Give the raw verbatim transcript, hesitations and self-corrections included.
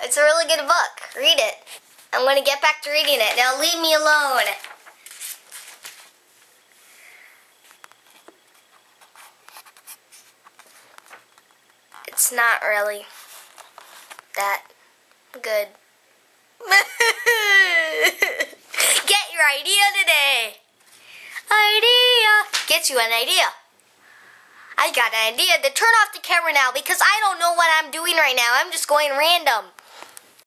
It's a really good book. Read it. I'm going to get back to reading it. Now leave me alone. It's not really that good. Get your idea today. Idea. Get you an idea. I got an idea to turn off the camera now because I don't know what I'm doing right now. I'm just going random.